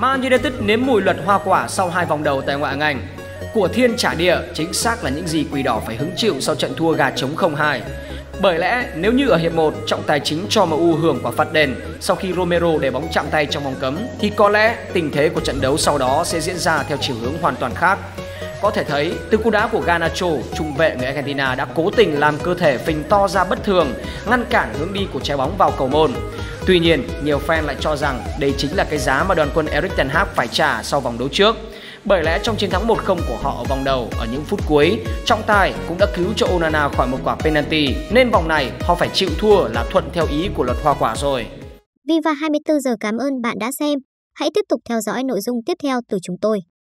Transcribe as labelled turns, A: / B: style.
A: Man United nếm mùi luật hoa quả sau 2 vòng đầu tại ngoại hạng Anh. Của thiên trả địa chính xác là những gì Quỷ Đỏ phải hứng chịu sau trận thua gà trống 0-2. Bởi lẽ nếu như ở hiệp 1 trọng tài chính cho MU hưởng quả phạt đền sau khi Romero để bóng chạm tay trong vòng cấm, thì có lẽ tình thế của trận đấu sau đó sẽ diễn ra theo chiều hướng hoàn toàn khác. Có thể thấy từ cú đá của Garnacho, trung vệ người Argentina đã cố tình làm cơ thể phình to ra bất thường, ngăn cản hướng đi của trái bóng vào cầu môn. Tuy nhiên, nhiều fan lại cho rằng đây chính là cái giá mà đoàn quân Erik ten Hag phải trả sau vòng đấu trước. Bởi lẽ trong chiến thắng 1-0 của họ ở vòng đầu, ở những phút cuối, trọng tài cũng đã cứu cho Onana khỏi một quả penalty, nên vòng này họ phải chịu thua là thuận theo ý của luật hoa quả rồi.
B: Viva 24 giờ cảm ơn bạn đã xem. Hãy tiếp tục theo dõi nội dung tiếp theo từ chúng tôi.